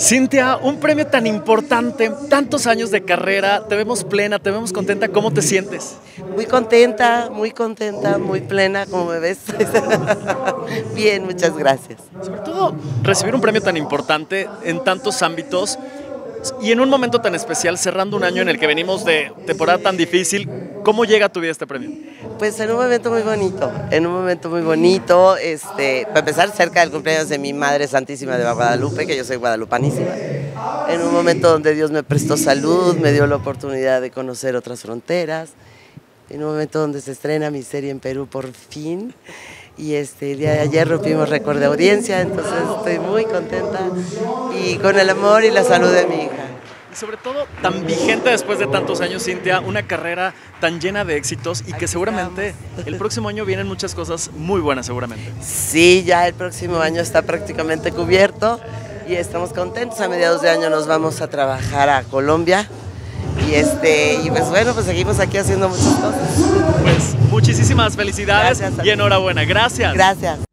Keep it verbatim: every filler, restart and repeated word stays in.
Cintia, un premio tan importante, tantos años de carrera, te vemos plena, te vemos contenta, ¿cómo te sientes? Muy contenta, muy contenta, muy plena, como me ves. Bien, muchas gracias. Sobre todo, recibir un premio tan importante en tantos ámbitos y en un momento tan especial, cerrando un año en el que venimos de temporada tan difícil, ¿cómo llega a tu vida este premio? Pues en un momento muy bonito, en un momento muy bonito, este, para empezar cerca del cumpleaños de mi Madre Santísima de Guadalupe, que yo soy guadalupanísima, en un momento donde Dios me prestó salud, me dio la oportunidad de conocer otras fronteras, en un momento donde se estrena mi serie en Perú por fin, y este, el día de ayer rompimos récord de audiencia, entonces estoy muy contenta y con el amor y la salud de mi hija. Y sobre todo, tan vigente después de tantos años, Cintia, una carrera tan llena de éxitos y que seguramente el próximo año vienen muchas cosas muy buenas, seguramente. Sí, ya el próximo año está prácticamente cubierto y estamos contentos. A mediados de año nos vamos a trabajar a Colombia y, este, y pues bueno, pues seguimos aquí haciendo muchas cosas. Pues muchísimas felicidades y enhorabuena. Gracias. Gracias.